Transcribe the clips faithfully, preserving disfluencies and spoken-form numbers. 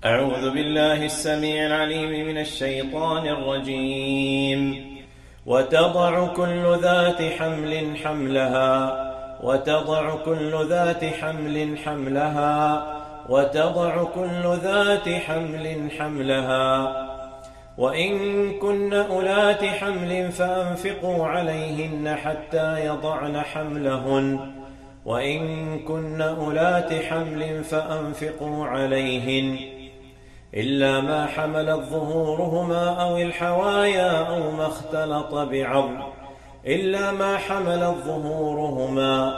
أعوذ بالله السميع العليم من الشيطان الرجيم. وتضع كل ذات حمل حملها وتضع كل ذات حمل حملها وتضع كل ذات حمل حملها وإن كن أولات حمل فأنفقوا عليهن حتى يضعن حملهن وإن كن أولات حمل فأنفقوا عليهن إلا ما حملت ظهورهما أو الحوايا أو ما اختلط بعظم إلا ما حملت ظهورهما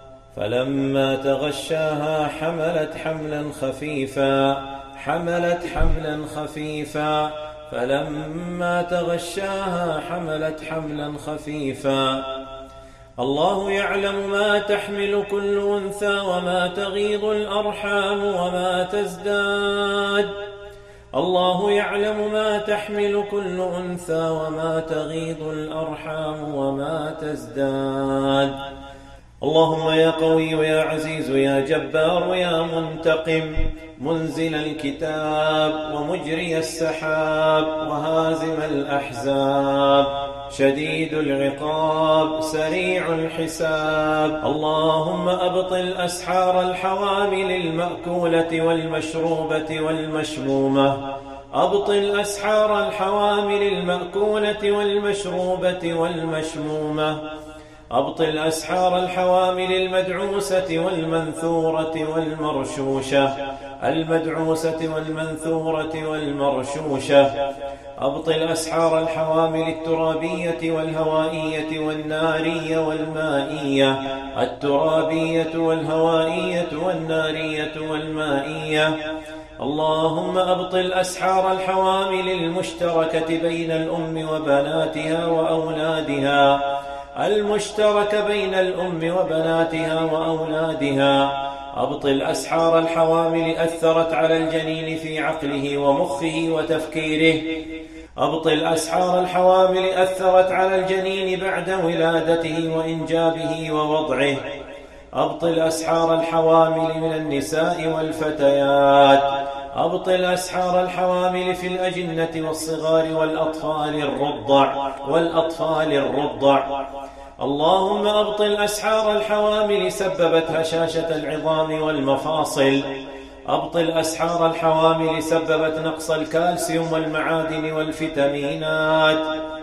فلما تغشاها حملت حملا خفيفا حملت حملا خفيفا فلما تغشاها حملت حملا خفيفا الله يعلم ما تحمل كل أنثى وما تغيض الأرحام وما تزداد الله يعلم ما تحمل كل أنثى وما تغيض الأرحام وما تزداد اللهم يا قوي يا عزيز يا جبار يا منتقم منزل الكتاب ومجري السحاب وهازم الأحزاب شديد العقاب سريع الحساب اللهم أبطل أسحار الحوامل المأكولة والمشروبة والمشمومة أبطل أسحار الحوامل المأكولة والمشروبة والمشمومة أبطل أسحار الحوامل المدعوسة والمنثورة والمرشوشة المدعوسة والمنثورة والمرشوشة أبطل أسحار الحوامل الترابية والهوائية والنارية والمائية الترابية والهوائية والنارية والمائية اللهم أبطل أسحار الحوامل المشتركة بين الأم وبناتها وأولادها المشترك بين الأم وبناتها وأولادها أبطل أسحار الحوامل أثرت على الجنين في عقله ومخه وتفكيره أبطل أسحار الحوامل أثرت على الجنين بعد ولادته وإنجابه ووضعه أبطل أسحار الحوامل من النساء والفتيات أبطل أسحار الحوامل في الأجنة والصغار والأطفال الرضع والأطفال الرضع اللهم أبطل أسحار الحوامل سببت هشاشة العظام والمفاصل أبطل أسحار الحوامل سببت نقص الكالسيوم والمعادن والفيتامينات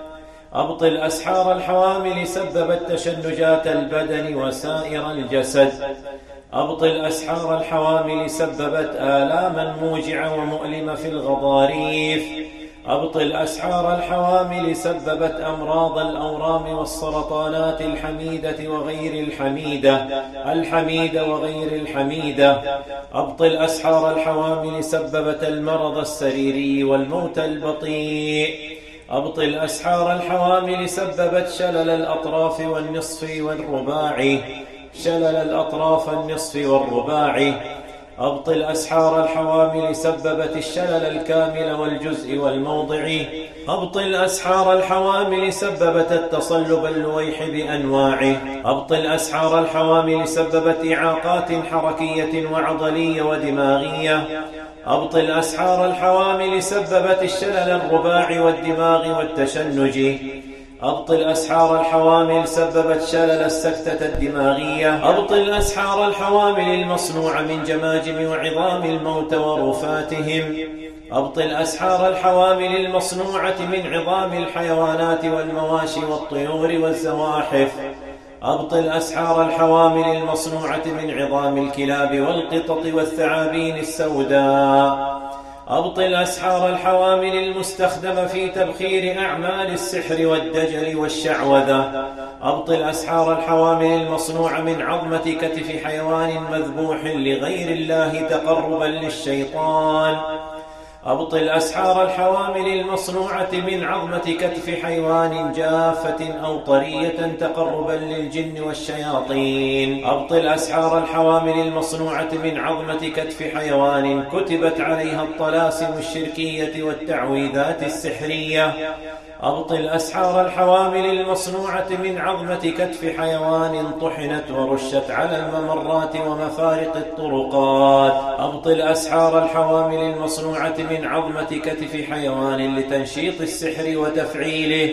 أبطل أسحار الحوامل سببت تشنجات البدن وسائر الجسد أبطل أسحار الحوامل سببت آلاما موجعة ومؤلمة في الغضاريف أبطل أسحار الحوامل سببت أمراض الأورام والسرطانات الحميدة وغير الحميدة الحميدة وغير الحميدة أبطل أسحار الحوامل سببت المرض السريري والموت البطيء أبطل أسحار الحوامل سببت شلل الأطراف والنصف والرباعي شلل الأطراف النصف والرباعي أبطل أسحار الحوامل سببت الشلل الكامل والجزء والموضعي أبطل أسحار الحوامل سببت التصلب اللويح بأنواعه أبطل أسحار الحوامل سببت إعاقات حركية وعضلية ودماغية أبطل أسحار الحوامل سببت الشلل الرباعي والدماغ والتشنج أبطل أسحار الحوامل سببت شلل السكتة الدماغية أبطل أسحار الحوامل المصنوعة من جماجم وعظام الموتى ورفاتهم أبطل أسحار الحوامل المصنوعة من عظام الحيوانات والمواشي والطيور والزواحف أبطل أسحار الحوامل المصنوعة من عظام الكلاب والقطط والثعابين السوداء أبطل أسحار الحوامل المستخدمة في تبخير أعمال السحر والدجل والشعوذة أبطل أسحار الحوامل المصنوعة من عظمة كتف حيوان مذبوح لغير الله تقربا للشيطان أبطل أسحار الحوامل المصنوعة من عظمة كتف حيوان جافة أو طرية تقربا للجن والشياطين أبطل أسحار الحوامل المصنوعة من عظمة كتف حيوان كتبت عليها الطلاسم الشركية والتعويذات السحرية أبطل أسحار الحوامل المصنوعة من عظمة كتف حيوان طحنت ورشت على الممرات ومفارق الطرقات. أبطل أسحار الحوامل المصنوعة من عظمة كتف حيوان لتنشيط السحر وتفعيله.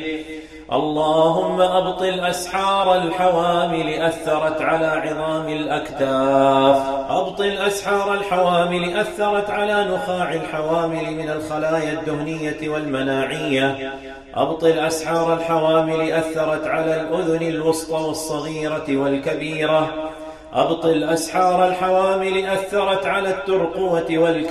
اللهم أبطل أسحار الحوامل أثرت على عظام الأكتاف. أبطل أسحار الحوامل أثرت على نخاع الحوامل من الخلايا الدهنية والمناعية. أبطل أسحار الحوامل أثرت على الأذن الوسطى والصغيرة والكبيرة. أبطل أسحار الحوامل أثرت على الترقوة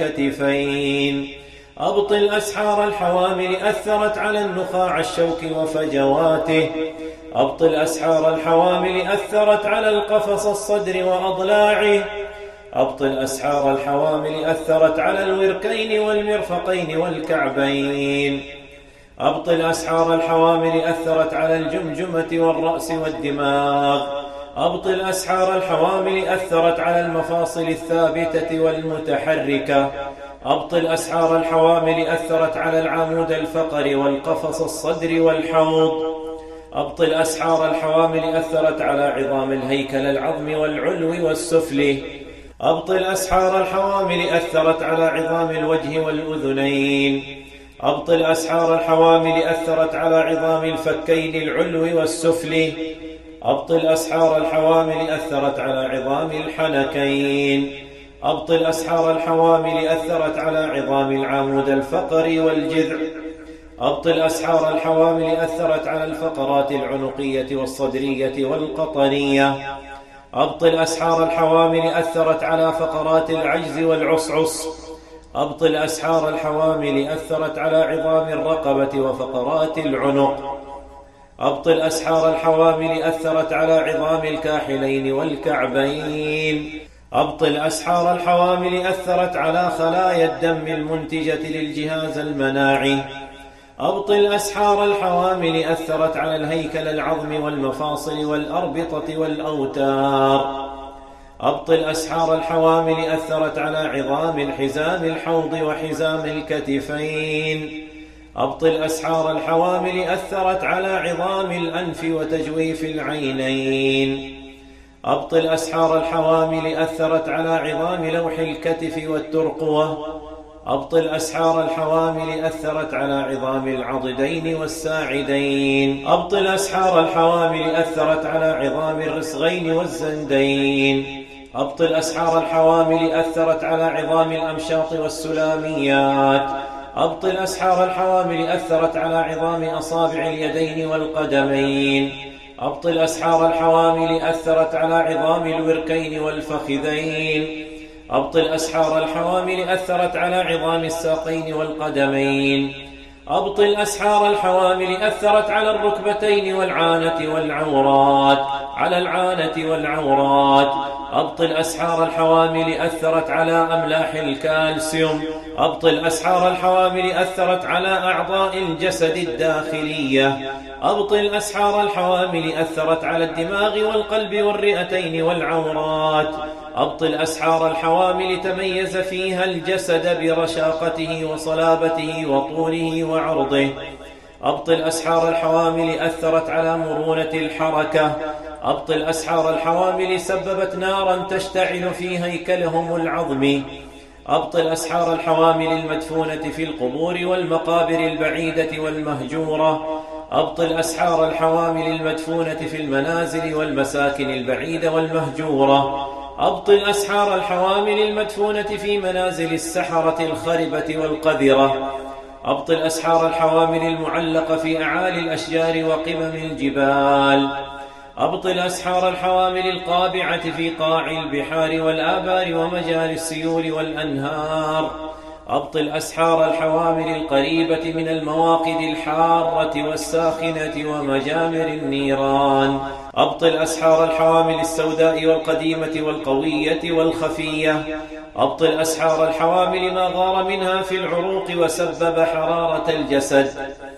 والكتفين. أبطل أسحار الحوامل أثرت على النخاع الشوكي وفجواته. أبطل أسحار الحوامل أثرت على القفص الصدر وأضلاعه. أبطل أسحار الحوامل أثرت على الوركين والمرفقين والكعبين. أبطل أسحار الحوامل أثرت على الجمجمة والرأس والدماغ. أبطل أسحار الحوامل أثرت على المفاصل الثابتة والمتحركة. أبطل أسحار الحوامل أثرت على العمود الفقري والقفص الصدر والحوض. أبطل أسحار الحوامل أثرت على عظام الهيكل العظمي والعلوي والسفلي. أبطل أسحار الحوامل أثرت على عظام الوجه والأذنين. أبطل أسحار الحوامل أثرت على عظام الفكين العلوي والسفلي. أبطل أسحار الحوامل أثرت على عظام الحنكين. أبطل أسحار الحوامل أثرت على عظام العمود الفقري والجذع. أبطل أسحار الحوامل أثرت على الفقرات العنقية والصدرية والقطنية. أبطل أسحار الحوامل أثرت على فقرات العجز والعصعص. أبطل أسحار الحوامل أثرت على عظام الرقبة وفقرات العنق. أبطل أسحار الحوامل أثرت على عظام الكاحلين والكعبين. أبطل أسحار الحوامل أثرت على خلايا الدم المنتجة للجهاز المناعي. أبطل أسحار الحوامل أثرت على الهيكل العظمي والمفاصل والأربطة والأوتار. أبطل أسحار الحوامل أثرت على عظام الحزام الحوض وحزام الكتفين. أبطل أسحار الحوامل أثرت على عظام الأنف وتجويف العينين. أبطل أسحار الحوامل أثرت على عظام لوح الكتف والترقوة. أبطل أسحار الحوامل أثرت على عظام العضدين والساعدين. أبطل أسحار الحوامل أثرت على عظام الرسغين والزندين. أبطل أسحار الحوامل أثرت على عظام الأمشاط والسلاميات. أبطل أسحار الحوامل أثرت على عظام أصابع اليدين والقدمين. أبطل أسحار الحوامل أثرت على عظام الوركين والفخذين. أبطل أسحار الحوامل أثرت على عظام الساقين والقدمين. أبطل أسحار الحوامل أثرت على الركبتين والعانة والعورات على العانة والعورات. أبطل أسحار الحوامل أثرت على أملاح الكالسيوم. أبطل أسحار الحوامل أثرت على أعضاء الجسد الداخلية. أبطل أسحار الحوامل أثرت على الدماغ والقلب والرئتين والعورات. أبطل أسحار الحوامل تميز فيها الجسد برشاقته وصلابته وطوله وعرضه. أبطل أسحار الحوامل أثرت على مرونة الحركة. أبطل أسحار الحوامل سببت نارا تشتعل في هيكلهم العظمي. أبطل أسحار الحوامل المدفونة في القبور والمقابر البعيدة والمهجورة. أبطل أسحار الحوامل المدفونة في المنازل والمساكن البعيدة والمهجورة. أبطل أسحار الحوامل المدفونة في منازل السحرة الخربة والقذرة. أبطل أسحار الحوامل المعلقة في أعالي الأشجار وقمم الجبال. أبطل أسحار الحوامل القابعة في قاع البحار والآبار ومجاري السيول والأنهار. أبطل أسحار الحوامل القريبة من المواقد الحارة والساخنة ومجامر النيران. أبطل أسحار الحوامل السوداء والقديمة والقوية والخفية. أبطل أسحار الحوامل ما غار منها في العروق وسبب حرارة الجسد.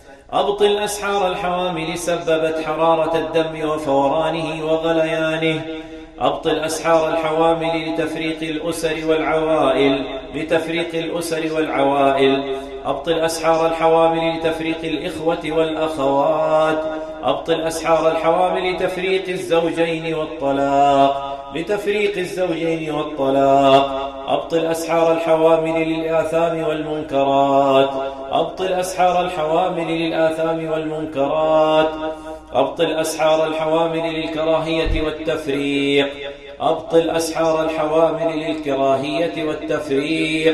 أبطل أسحار الحوامل سببت حرارة الدم وفورانه وغليانه. أبطل أسحار الحوامل لتفريق الأسر والعوائل لتفريق الأسر والعوائل أبطل أسحار الحوامل لتفريق الإخوة والأخوات أبطل أسحار الحوامل لتفريق الزوجين والطلاق لتفريق الزوجين والطلاق أبطل أسحار الحوامل للآثام والمنكرات أبطل أسحار الحوامل للآثام والمنكرات أبطل أسحار الحوامل للكراهية والتفريق أبطل أسحار الحوامل للكراهية والتفريق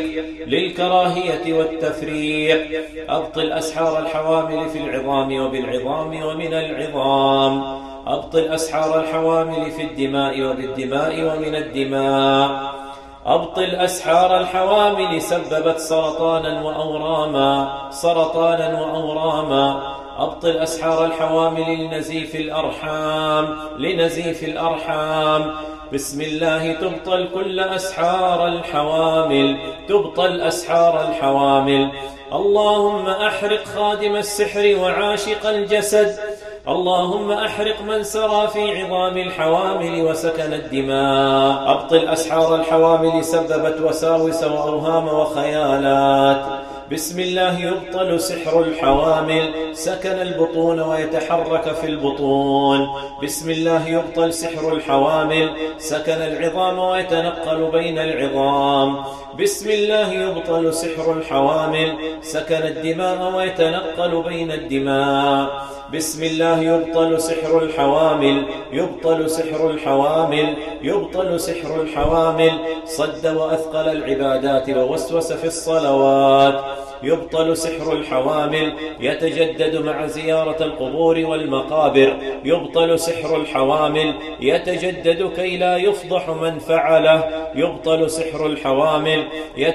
للكراهية والتفريق أبطل أسحار الحوامل في العظام وبالعظام ومن العظام أبطل أسحار الحوامل في الدماء وبالدماء ومن الدماء أبطل أسحار الحوامل سببت سرطانا وأوراما سرطانا وأوراما أبطل أسحار الحوامل لنزيف الأرحام لنزيف الأرحام بسم الله تبطل كل أسحار الحوامل تبطل أسحار الحوامل اللهم أحرق خادم السحر وعاشق الجسد اللهم أحرق من سرى في عظام الحوامل وسكن الدماء أبطل أسحار الحوامل سببت وساوس وأوهام وخيالات بسم الله يبطل سحر الحوامل سكن البطون ويتحرك في البطون بسم الله يبطل سحر الحوامل سكن العظام ويتنقل بين العظام بسم الله يبطل سحر الحوامل سكن الدماء ويتنقل بين الدماء بسم الله يبطل سحر الحوامل يبطل سحر الحوامل يبطل سحر الحوامل صد وأثقل العبادات ووسوس في الصلوات يبطل سحر الحوامل يتجدد مع زيارة القبور والمقابر يبطل سحر الحوامل يتجدد كي لا يفضح من فعله يبطل سحر الحوامل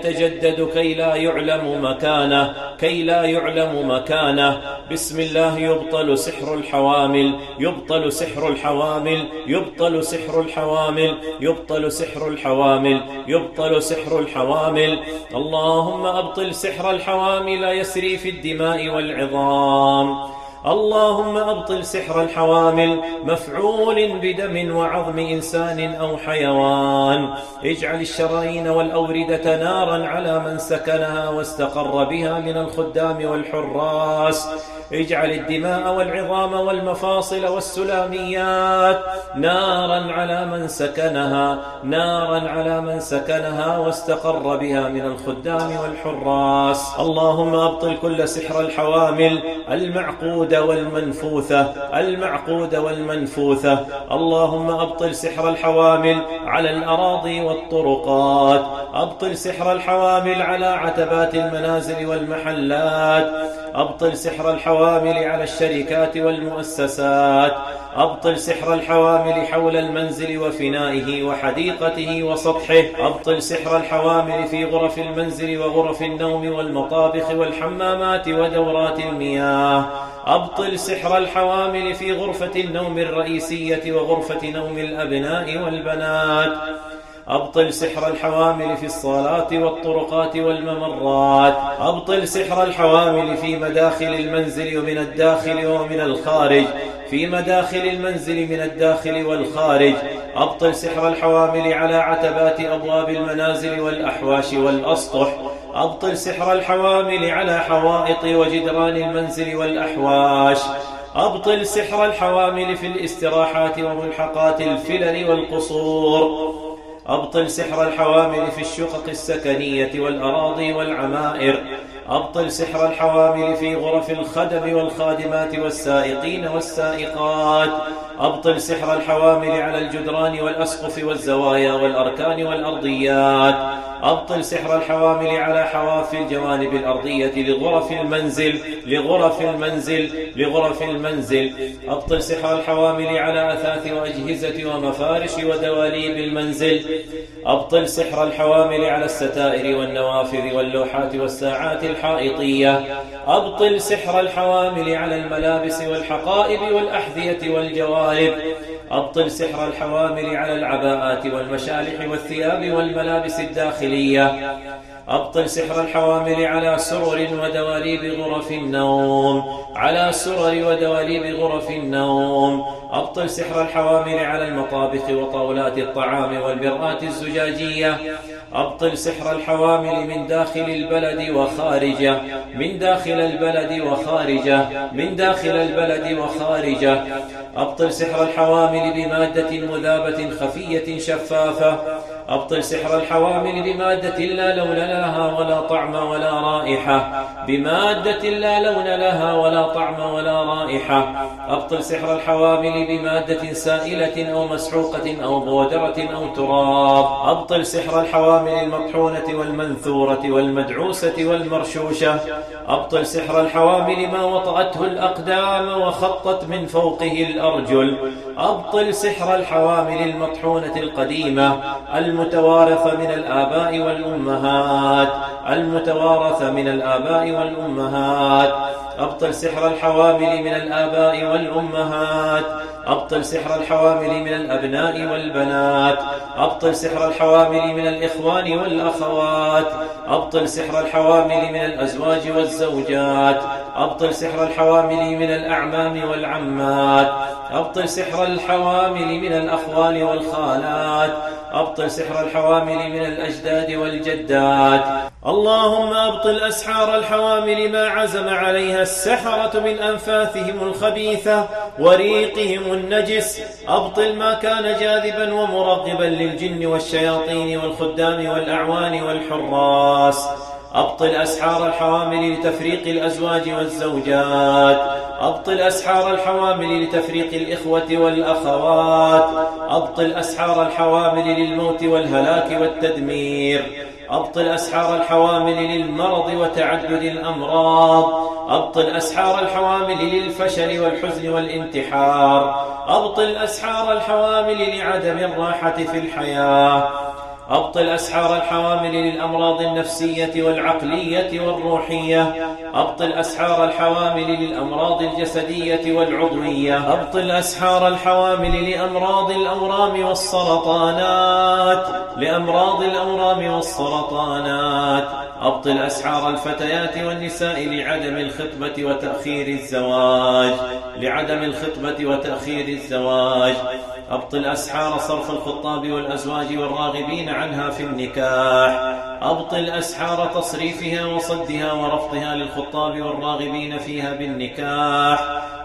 يتجدد كي لا يعلم مكانه كي لا يعلم مكانه بسم الله يبطل سحر الحوامل يبطل سحر الحوامل يبطل سحر الحوامل يبطل سحر الحوامل يبطل سحر الحوامل اللهم أبطل سحر الحوامل يسري في الدماء والعظام اللهم أبطل سحر الحوامل مفعول بدم وعظم إنسان أو حيوان اجعل الشرايين والأوردة نارا على من سكنها واستقر بها من الخدام والحراس اجعل الدماء والعظام والمفاصل والسلاميات نارا على من سكنها نارا على من سكنها واستقر بها من الخدام والحراس اللهم أبطل كل سحر الحوامل المعقود والمنفوثة المعقود والمنفوثة اللهم أبطل سحر الحوامل على الأراضي والطرقات أبطل سحر الحوامل على عتبات المنازل والمحلات أبطل سحر الحوامل على الشركات والمؤسسات أبطل سحر الحوامل حول المنزل وفنائه وحديقته وسطحه أبطل سحر الحوامل في غرف المنزل وغرف النوم والمطابخ والحمامات ودورات المياه أبطل سحر الحوامل في غرفة النوم الرئيسية وغرفة نوم الأبناء والبنات أبطل سحر الحوامل في الصالات والطرقات والممرات أبطل سحر الحوامل في مداخل المنزل ومن الداخل ومن الخارج في مداخل المنزل من الداخل والخارج أبطل سحر الحوامل على عتبات أبواب المنازل والأحواش والأسطح أبطل سحر الحوامل على حوائط وجدران المنزل والأحواش أبطل سحر الحوامل في الاستراحات وملحقات الفلل والقصور أبطل سحر الحوامل في الشقق السكنية والأراضي والعمائر أبطل سحر الحوامل في غرف الخدم والخادمات والسائقين والسائقات أبطل سحر الحوامل على الجدران والأسقف والزوايا والأركان والأرضيات أبطل سحر الحوامل على حواف الجوانب الأرضية لغرف المنزل لغرف المنزل لغرف المنزل أبطل سحر الحوامل على أثاث وأجهزة ومفارش ودواليب المنزل أبطل سحر الحوامل على الستائر والنوافذ واللوحات والساعات الحائطية أبطل سحر الحوامل على الملابس والحقائب والأحذية والجوارب أبطل سحر الحوامل على العباءات والمشالح والثياب والملابس الداخلية أبطل سحر الحوامل على سرر ودواليب غرف النوم على سرر ودواليب غرف النوم أبطل سحر الحوامل على المطابخ وطاولات الطعام والبرآت الزجاجية أبطل سحر الحوامل من داخل البلد وخارجه من داخل البلد وخارجه من داخل البلد وخارجه أبطل سحر الحوامل بمادة مذابة خفية شفافة أبطل سحر الحوامل بمادة لا لون لها ولا طعم ولا رائحة بمادة لا لون لها ولا طعم ولا رائحة أبطل سحر الحوامل بمادة سائلة أو مسحوقة أو بودرة أو تراب أبطل سحر الحوامل المطحونة والمنثورة والمدعوسة والمرشوشة أبطل سحر الحوامل ما وطأته الأقدام وخطت من فوقه الأرجل أبطل سحر الحوامل المطحونة القديمة المتوارثة من الآباء والأمهات المتوارثة من الآباء والأمهات أبطل سحر الحوامل من الآباء والأمهات أبطل سحر الحوامل من الأبناء والبنات أبطل سحر الحوامل من الإخوان والأخوات أبطل سحر الحوامل من الأزواج والزوجات أبطل سحر الحوامل من الأعمام والعمات أبطل سحر الحوامل من الأخوال والخالات أبطل سحر الحوامل من الأجداد والجدات اللهم أبطل أسحار الحوامل ما عزم عليها السحرة من أنفاثهم الخبيثة وريقهم النجس أبطل ما كان جاذبا ومرغبا للجن والشياطين والخدام والأعوان والحراس أبطل أسحار الحوامل لتفريق الأزواج والزوجات أبطل أسحار الحوامل لتفريق الإخوة والأخوات أبطل أسحار الحوامل للموت والهلاك والتدمير أبطل أسحار الحوامل للمرض وتعدد الأمراض أبطل أسحار الحوامل للفشل والحزن والانتحار أبطل أسحار الحوامل لعدم الراحة في الحياة أبطل أسحار الحوامل للأمراض النفسية والعقلية والروحية أبطل أسحار الحوامل للأمراض الجسدية والعضوية أبطل أسحار الحوامل لأمراض الأورام والسرطانات لأمراض الأورام والسرطانات أبطل أسحار الفتيات والنساء لعدم الخطبة وتأخير الزواج لعدم الخطبة وتأخير الزواج أبطل أسحار صرف الخطاب والأزواج والراغبين عنها في النكاح أبطل أسحار تصريفها وصدها ورفضها للخطاب والراغبين فيها بالنكاح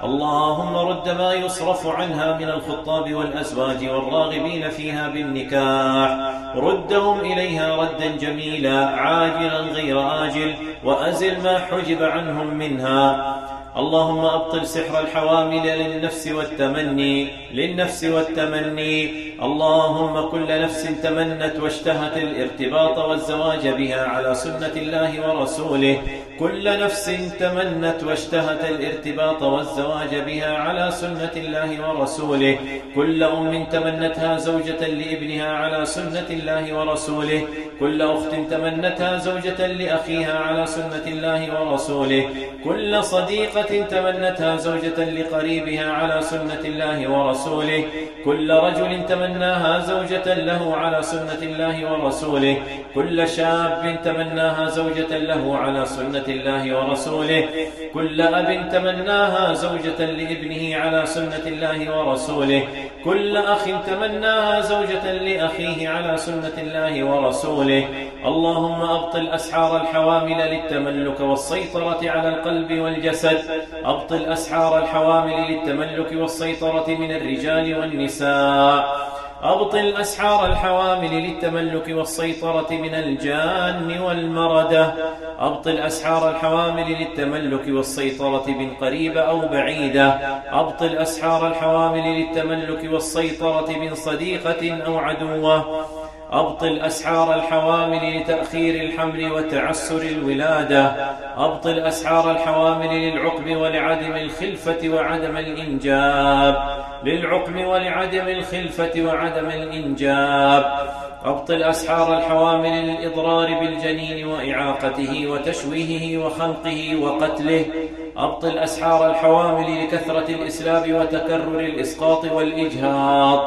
اللهم رد ما يصرف عنها من الخطاب والأزواج والراغبين فيها بالنكاح ردهم إليها ردا جميلا عاجلا غير آجل وأزل ما حجب عنهم منها اللهم أبطل سحر الحوامل للنفس والتمني للنفس والتمني اللهم كل نفس تمنت واشتهت الارتباط والزواج بها على سنة الله ورسوله كل نفس تمنت واشتهت الارتباط والزواج بها على سنة الله ورسوله كل أم تمنتها زوجة لابنها على سنة الله ورسوله كل أخت تمنتها زوجة لأخيها على سنة الله ورسوله كل صديقة تمنتها زوجة لقريبها على سنة الله ورسوله كل رجل تمناها زوجة له على سنة الله ورسوله كل شاب تمناها زوجة له على سنة الله ورسوله كل أب تمناها زوجة لابنه على سنة الله ورسوله كل أخ تمناها زوجة لأخيه على سنة الله ورسوله اللهم أبطل أسحار الحوامل للتملك والسيطرة على القلب والجسد أبطل أسحار الحوامل للتملك والسيطرة من الرجال والنساء أبطل أسحار الحوامل للتملك والسيطرة من الجان والمردة أبطل أسحار الحوامل للتملك والسيطرة من قريبة أو بعيدة أبطل أسحار الحوامل للتملك والسيطرة من صديقة أو عدوة أبطل أسحار الحوامل لتأخير الحمل وتعسر الولادة أبطل أسحار الحوامل للعقم ولعدم الخلفة وعدم الإنجاب للعقم ولعدم الخلفة وعدم الإنجاب أبطل أسحار الحوامل للإضرار بالجنين وإعاقته وتشويهه وخنقه وقتله أبطل أسحار الحوامل لكثرة الإسلاب وتكرر الإسقاط والإجهاض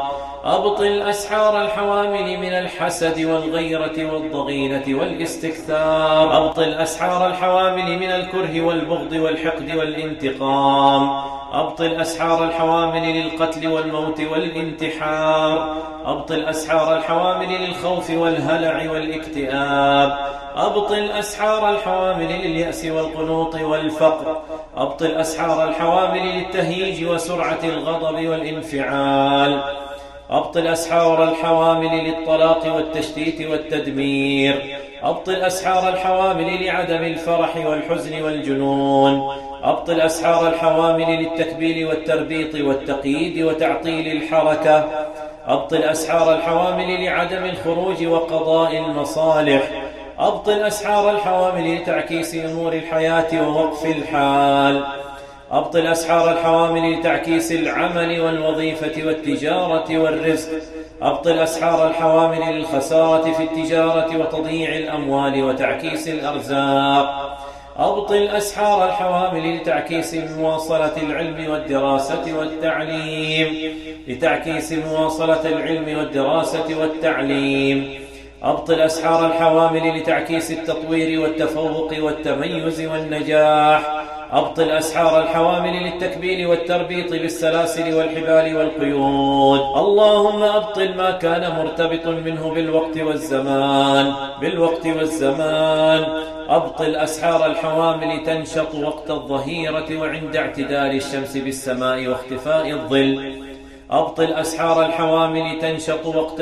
أبطل أسحار الحوامل من الحسد والغيرة والضغينة والاستكثار. أبطل أسحار الحوامل من الكره والبغض والحقد والانتقام. أبطل أسحار الحوامل للقتل والموت والانتحار. أبطل أسحار الحوامل للخوف والهلع والاكتئاب. أبطل أسحار الحوامل لليأس والقنوط والفقر. أبطل أسحار الحوامل للتهييج وسرعة الغضب والانفعال. أبطل أسحار الحوامل للطلاق والتشتيت والتدمير. أبطل أسحار الحوامل لعدم الفرح والحزن والجنون. أبطل أسحار الحوامل للتكبيل والتربيط والتقييد وتعطيل الحركة. أبطل أسحار الحوامل لعدم الخروج وقضاء المصالح. أبطل أسحار الحوامل لتعكيس أمور الحياة ووقف الحال. أبطل أسحار الحوامل لتعكيس العمل والوظيفة والتجارة والرزق. أبطل أسحار الحوامل للخسارة في التجارة وتضييع الأموال وتعكيس الأرزاق. أبطل أسحار الحوامل لتعكيس مواصلة العلم والدراسة والتعليم لتعكيس مواصلة العلم والدراسة والتعليم. أبطل أسحار الحوامل لتعكيس التطوير والتفوق والتميز والنجاح. أبطل أسحار الحوامل للتكبيل والتربيط بالسلاسل والحبال والقيود. اللهم أبطل ما كان مرتبط منه بالوقت والزمان بالوقت والزمان. أبطل أسحار الحوامل تنشط وقت الظهيرة وعند اعتدال الشمس بالسماء واختفاء الظل. أبطل أسحار الحوامل تنشط وقت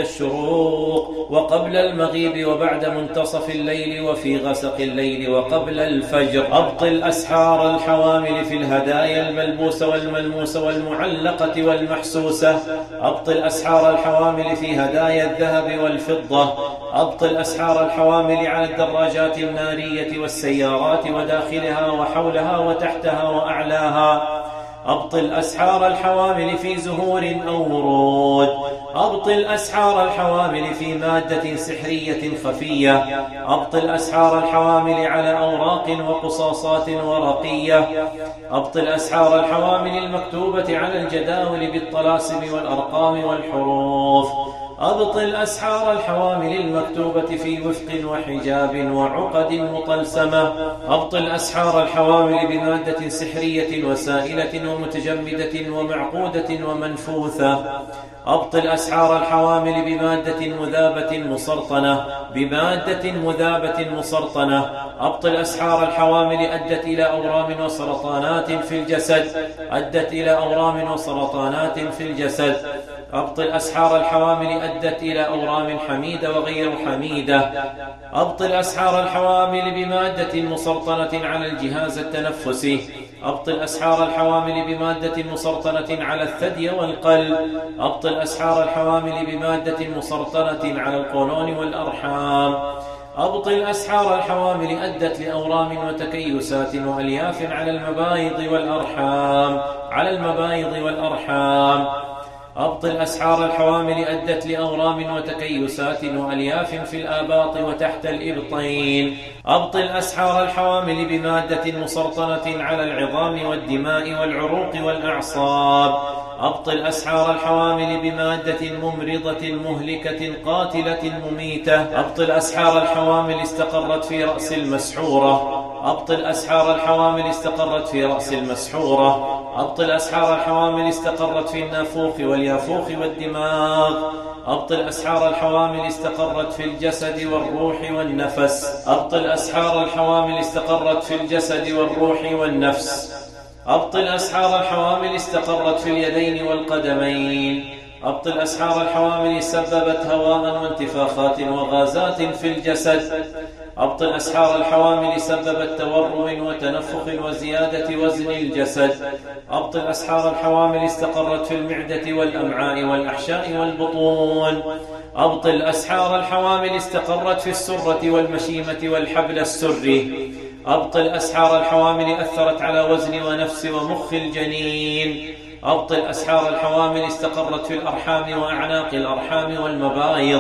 الشروق وقبل المغيب وبعد منتصف الليل وفي غسق الليل وقبل الفجر. أبطل أسحار الحوامل في الهدايا الملبوسة والملموسة والمعلقة والمحسوسة. أبطل أسحار الحوامل في هدايا الذهب والفضة. أبطل أسحار الحوامل على الدراجات النارية والسيارات وداخلها وحولها وتحتها وأعلاها. أبطل أسحار الحوامل في زهور أو ورود. أبطل أسحار الحوامل في مادة سحرية خفية. أبطل أسحار الحوامل على أوراق وقصاصات ورقية. أبطل أسحار الحوامل المكتوبة على الجداول بالطلاسم والأرقام والحروف. أبطل أسحار الحوامل المكتوبة في وفق وحجاب وعقد مطلسمة. أبطل أسحار الحوامل بمادة سحرية وسائلة ومتجمدة ومعقودة ومنفوثة. أبطل أسحار الحوامل بمادة مذابة مسرطنة بمادة مذابة مسرطنة. أبطل أسحار الحوامل أدت إلى أورام وسرطانات في الجسد أدت إلى أورام وسرطانات في الجسد. أبطل أسحار الحوامل أدت إلى أورام حميدة وغير حميدة. أبطل أسحار الحوامل بمادة مسرطنة على الجهاز التنفسي. أبطل أسحار الحوامل بمادة مسرطنة على الثدي والقلب. أبطل أسحار الحوامل بمادة مسرطنة على القولون والأرحام. أبطل أسحار الحوامل أدت لأورام وتكيسات وألياف على المبايض والأرحام على المبايض والأرحام. أبطل أسحار الحوامل أدت لأورام وتكيسات وألياف في الآباط وتحت الإبطين. أبطل أسحار الحوامل بمادة مسرطنة على العظام والدماء والعروق والأعصاب. أبطل أسحار الحوامل بمادة ممرضة مهلكة قاتلة مميتة. أبطل أسحار الحوامل استقرت في رأس المسحورة. أبطل أسحار الحوامل استقرت في رأس المسحورة. أبطل أسحار الحوامل استقرت في النافوخ واليافوخ والدماغ. أبطل أسحار الحوامل استقرت في الجسد والروح والنفس. أبطل أسحار الحوامل استقرت في الجسد والروح والنفس. أبطل أسحار الحوامل استقرت في اليدين والقدمين. أبطل أسحار الحوامل سببت هواء وانتفاخات وغازات في الجسد. أبطل أسحار الحوامل سببت تورم وتنفخ وزيادة وزن الجسد. أبطل أسحار الحوامل استقرت في المعدة والأمعاء والأحشاء والبطون. أبطل أسحار الحوامل استقرت في السرة والمشيمة والحبل السري. أبطل أسحار الحوامل أثرت على وزن ونفس ومخ الجنين. أبطل أسحار الحوامل استقرت في الأرحام وأعناق الأرحام والمبايض.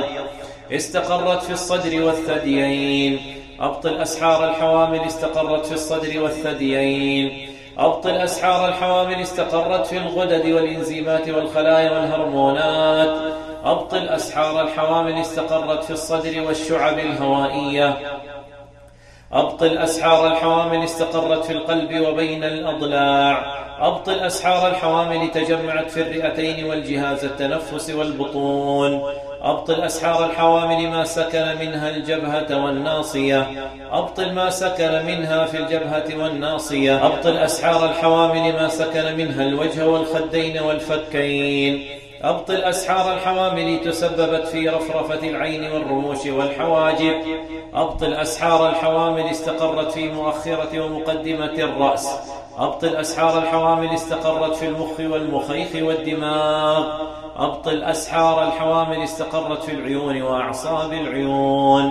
استقرت في الصدر والثديين. أبطل أسحار الحوامل استقرت في الصدر والثديين. أبطل أسحار الحوامل استقرت في الغدد والإنزيمات والخلايا والهرمونات. أبطل أسحار الحوامل استقرت في الصدر والشعب الهوائية. أبطل أسحار الحوامل استقرت في القلب وبين الأضلاع. أبطل أسحار الحوامل تجمعت في الرئتين والجهاز التنفس والبطون. أبطل أسحار الحوامل ما سكن منها الجبهة والناصية. أبطل ما سكن منها في الجبهة والناصية. أبطل أسحار الحوامل ما سكن منها الوجه والخدين والفكين. أبطل أسحار الحوامل تسببت في رفرفة العين والرموش والحواجب. أبطل أسحار الحوامل استقرت في مؤخرة ومقدمة الرأس. أبطل أسحار الحوامل استقرت في المخ والمخيخ والدماغ. أبطل أسحار الحوامل استقرت في العيون وأعصاب العيون.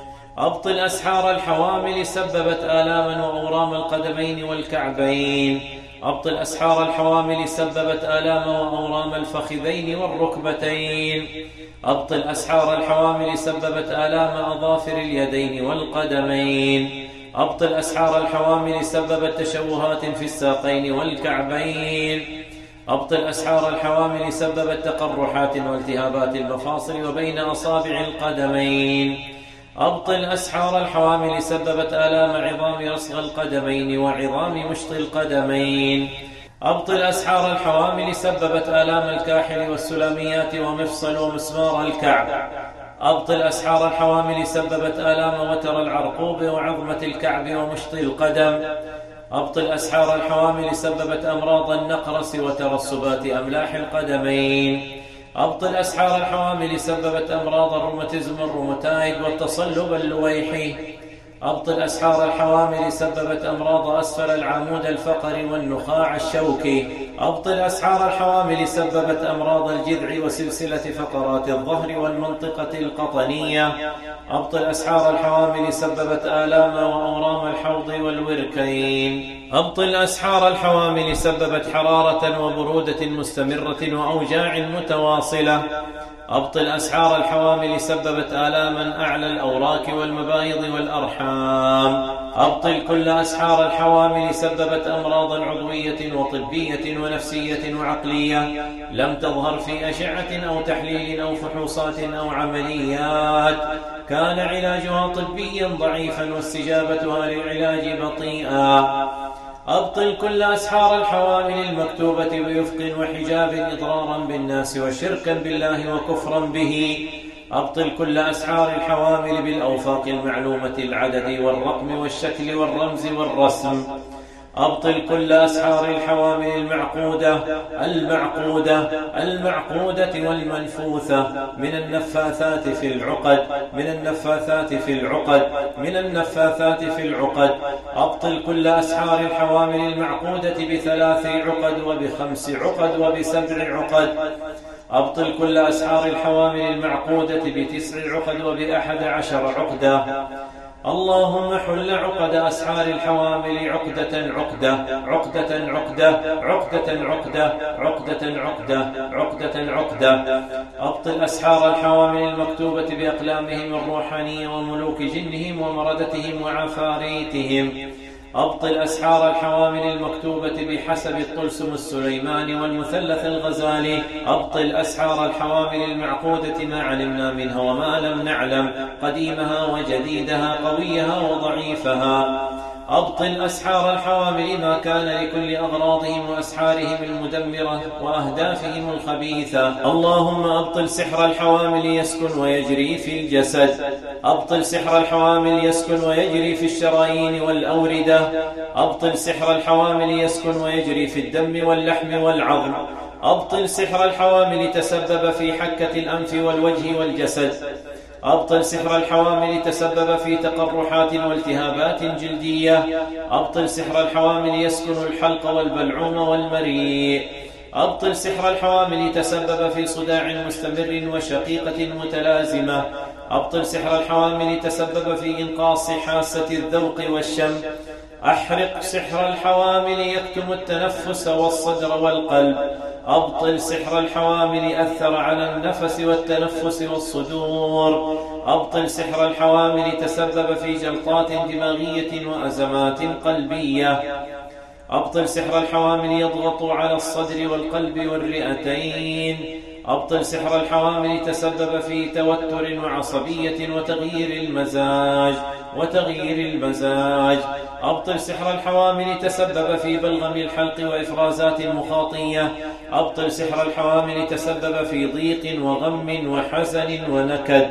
أبطل أسحار الحوامل سببت آلاما وأورام القدمين والكعبين. أبطل أسحار الحوامل سببت آلام وأورام الفخذين والركبتين. أبطل أسحار الحوامل سببت آلام أظافر اليدين والقدمين. أبطل أسحار الحوامل سببت تشوهات في الساقين والكعبين. أبطل أسحار الحوامل سببت تقرحات والتهابات المفاصل وبين أصابع القدمين. أبطل أسحار الحوامل سببت آلام عظام رسغ القدمين وعظام مشط القدمين. أبطل أسحار الحوامل سببت آلام الكاحل والسلاميات ومفصل ومسمار الكعب. أبطل أسحار الحوامل سببت آلام وتر العرقوب وعظمة الكعب ومشط القدم. أبطل أسحار الحوامل سببت أمراض النقرس وترسبات أملاح القدمين. أبطل أسحار الحوامل سببت أمراض الروماتيزم الروماتايد والتصلب اللويحي. أبطل أسحار الحوامل سببت أمراض أسفل العمود الفقري والنخاع الشوكي. أبطل أسحار الحوامل سببت أمراض الجذع وسلسلة فقرات الظهر والمنطقة القطنية. أبطل أسحار الحوامل سببت آلام وأورام الحوض والوركين. أبطل أسحار الحوامل سببت حرارة وبرودة مستمرة وأوجاع متواصلة. أبطل أسحار الحوامل سببت آلاما أعلى الأوراك والمبايض والأرحام. أبطل كل أسحار الحوامل سببت أمراضا عضوية وطبية ونفسية وعقلية لم تظهر في أشعة أو تحليل أو فحوصات أو عمليات، كان علاجها طبيا ضعيفا واستجابتها للعلاج بطيئا. أبطل كل أسحار الحوامل المكتوبة بوفق وحجاب إضرارا بالناس وشركا بالله وكفرا به. أبطل كل أسحار الحوامل بالأوفاق المعلومة العدد والرقم والشكل والرمز والرسم. أبطل كل أسحار الحوامل المعقودة المعقودة المعقودة والمنفوثة من النفاثات في العقد من النفاثات في العقد من النفاثات في العقد. أبطل كل أسحار الحوامل المعقودة بثلاث عقد وبخمس عقد وبسبع عقد. أبطل كل أسحار الحوامل المعقودة بتسع عقد وبأحد عشر عقدة. اللهم حل عقد أسحار الحوامل عقدة عقدة عقدة عقدة عقدة عقدة عقدة عقدة عقدة عقدة. أبطل أسحار الحوامل المكتوبة بأقلامهم الروحانية وملوك جنهم ومردتهم وعفاريتهم. أبطل أسحار الحوامل المكتوبة بحسب الطلسم السليماني والمثلث الغزالي. أبطل أسحار الحوامل المعقودة ما علمنا منها وما لم نعلم، قديمها وجديدها، قويها وضعيفها. أبطل أسحار الحوامل ما كان لكل أغراضهم وأسحارهم المدمرة وأهدافهم الخبيثة. اللهم أبطل سحر الحوامل يسكن ويجري في الجسد. أبطل سحر الحوامل يسكن ويجري في الشرايين والأوردة. أبطل سحر الحوامل يسكن ويجري في الدم واللحم والعظم. أبطل سحر الحوامل تسبب في حكة الأنف والوجه والجسد. أبطل سحر الحوامل تسبب في تقرحات والتهابات جلدية. أبطل سحر الحوامل يسكن الحلق والبلعوم والمريء. أبطل سحر الحوامل تسبب في صداع مستمر وشقيقة متلازمة. أبطل سحر الحوامل تسبب في إنقاص حاسة الذوق والشم. أحرق سحر الحوامل يكتم التنفس والصدر والقلب. أبطل سحر الحوامل أثر على النفس والتنفس والصدور. أبطل سحر الحوامل تسبب في جلطات دماغية وأزمات قلبية. أبطل سحر الحوامل يضغط على الصدر والقلب والرئتين. أبطل سحر الحوامل تسبب في توتر وعصبية وتغيير المزاج وتغيير المزاج أبطل سحر الحوامل تسبب في بلغم الحلق وإفرازات مخاطية أبطل سحر الحوامل تسبب في ضيق وغم وحزن ونكد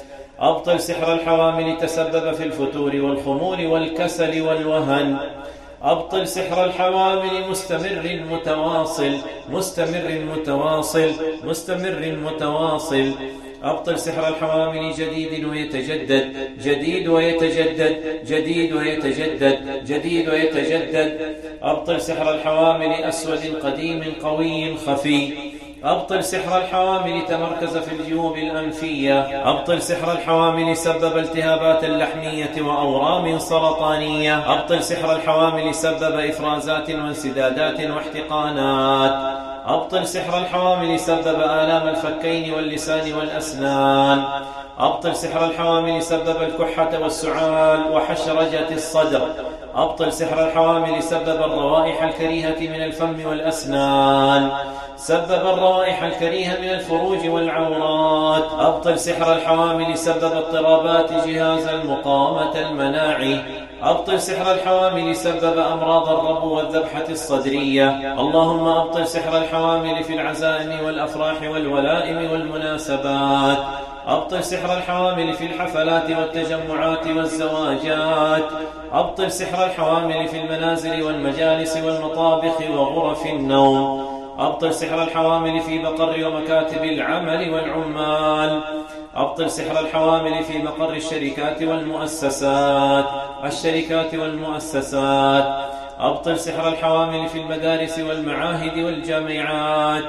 أبطل سحر الحوامل تسبب في الفتور والخمول والكسل والوهن أبطل سحر الحوامل مستمر متواصل مستمر متواصل مستمر متواصل أبطل سحر الحوامل جديد ويتجدد جديد ويتجدد جديد ويتجدد جديد ويتجدد أبطل سحر الحوامل أسود قديم قوي خفي أبطل سحر الحوامل تمركز في الجيوب الأنفية أبطل سحر الحوامل سبب التهابات لحمية وأورام سرطانية أبطل سحر الحوامل سبب إفرازات وانسدادات واحتقانات أبطل سحر الحوامل سبب آلام الفكين واللسان والأسنان أبطل سحر الحوامل سبب الكحة والسعال وحشرجة الصدر أبطل سحر الحوامل سبب الروائح الكريهة من الفم والأسنان سبب الروائح الكريهة من الفروج والعورات أبطل سحر الحوامل سبب اضطرابات جهاز المقاومة المناعي أبطل سحر الحوامل سبب أمراض الربو والذبحة الصدرية اللهم أبطل سحر الحوامل في العزائم والأفراح والولائم والمناسبات أبطل سحر الحوامل في الحفلات والتجمعات والزواجات أبطل سحر الحوامل في المنازل والمجالس والمطابخ وغرف النوم أبطل سحر الحوامل في مقر ومكاتب العمل والعمال أبطل سحر الحوامل في مقر الشركات والمؤسسات الشركات والمؤسسات أبطل سحر الحوامل في المدارس والمعاهد والجامعات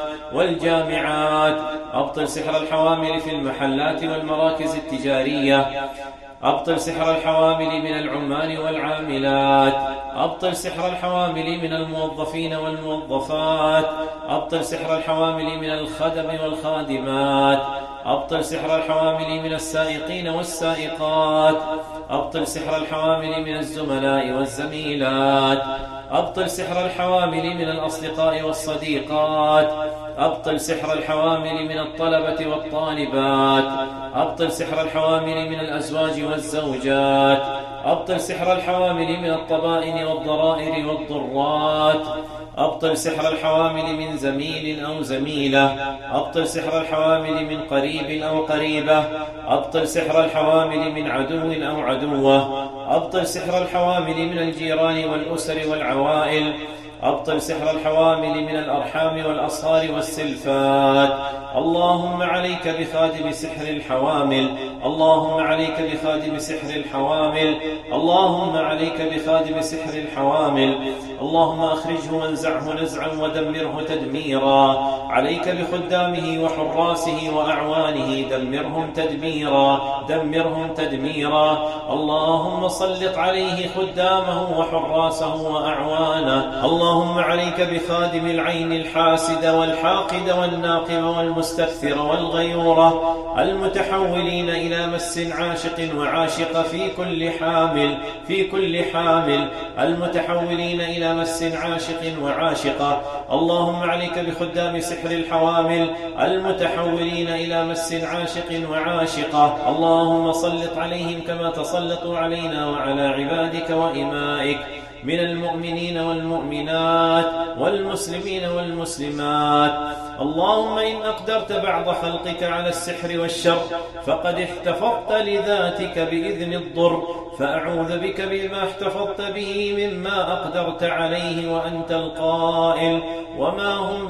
والجامعات أبطل سحر الحوامل في المحلات والمراكز التجارية أبطل سحر الحوامل من العمال والعاملات أبطل سحر الحوامل من الموظفين والموظفات أبطل سحر الحوامل من الخدم والخادمات أبطل سحر الحوامل من السائقين والسائقات أبطل سحر الحوامل من الزملاء والزميلات أبطل سحر الحوامل من الأصدقاء والصديقات أبطل سحر الحوامل من الطلبة والطالبات أبطل سحر الحوامل من الأزواج والزوجات أبطل سحر الحوامل من الطبائن والضرائر والضرات أبطل سحر الحوامل من زميل أو زميلة أبطل سحر الحوامل من قريب أو قريبة أبطل سحر الحوامل من عدو أو عدوة أبطل سحر الحوامل من الجيران والأسر والعوائل أبطل سحر الحوامل من الأرحام والأصهار والسلفات اللهم عليك بخادم سحر الحوامل اللهم عليك بخادم سحر الحوامل اللهم عليك بخادم سحر الحوامل اللهم أخرجه وانزعه نزعا ودمره تدميرا عليك بخدامه وحراسه وأعوانه دمرهم تدميرا دمرهم تدميرا اللهم سلط عليه خدامه وحراسه وأعوانه اللهم عليك بخادم العين الحاسدة والحاقدة والناقمة والمستكثرة والغيورة المتحولين إلى مس عاشق وعاشقة في كل حامل في كل حامل المتحولين إلى مس عاشق وعاشقة اللهم عليك بخدام سحر الحوامل المتحولين إلى مس عاشق وعاشقة اللهم سلط عليهم كما تسلطوا علينا وعلى عبادك وإمائك من المؤمنين والمؤمنات والمسلمين والمسلمات اللهم إن أقدرت بعض خلقك على السحر والشر فقد احتفظت لذاتك بإذن الضر فأعوذ بك بما احتفظت به مما أقدرت عليه وأنت القائل وما هم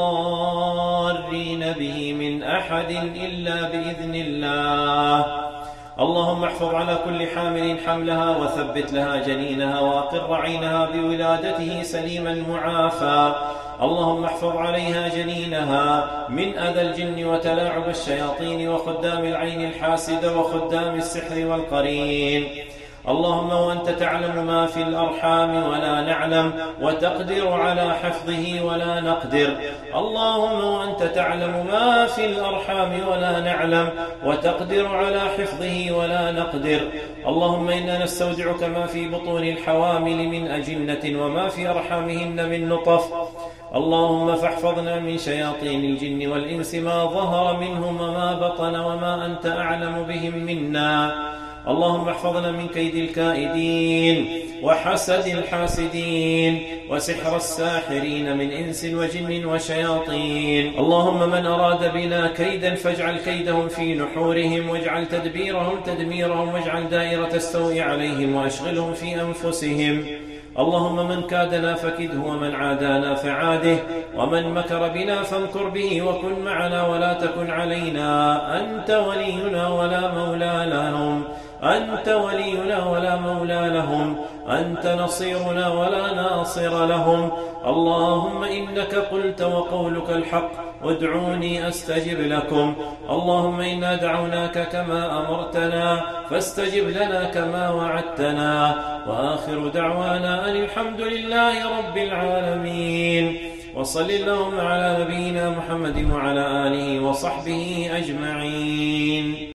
بضارين به من أحد إلا بإذن الله اللهم احفظ على كل حامل حملها وثبت لها جنينها وأقر عينها بولادته سليما معافى اللهم احفظ عليها جنينها من أذى الجن وتلاعب الشياطين وخدام العين الحاسدة وخدام السحر والقرين اللهم وأنت تعلم ما في الأرحام ولا نعلم وتقدر على حفظه ولا نقدر. اللهم وأنت تعلم ما في الأرحام ولا نعلم وتقدر على حفظه ولا نقدر. اللهم إنا نستودعك ما في بطون الحوامل من أجنة وما في أرحامهن من نطف. اللهم فاحفظنا من شياطين الجن والإنس ما ظهر منهم وما بطن وما أنت أعلم بهم منا. اللهم احفظنا من كيد الكائدين وحسد الحاسدين وسحر الساحرين من إنس وجن وشياطين. اللهم من أراد بنا كيدا فاجعل كيدهم في نحورهم واجعل تدبيرهم تدميرهم واجعل دائرة السوء عليهم وأشغلهم في أنفسهم. اللهم من كادنا فكده ومن عادانا فعاده ومن مكر بنا فامكر به وكن معنا ولا تكن علينا. أنت ولينا ولا مولى لهم أنت ولينا ولا مولى لهم أنت نصيرنا ولا ناصر لهم. اللهم إنك قلت وقولك الحق وادعوني أستجب لكم. اللهم إنا دعوناك كما أمرتنا فاستجب لنا كما وعدتنا. وآخر دعوانا أن الحمد لله رب العالمين. وصل اللهم على نبينا محمد وعلى آله وصحبه أجمعين.